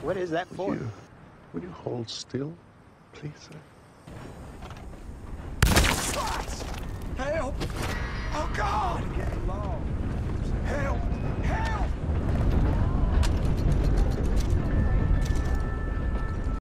What is that for? Would you hold still, please, sir?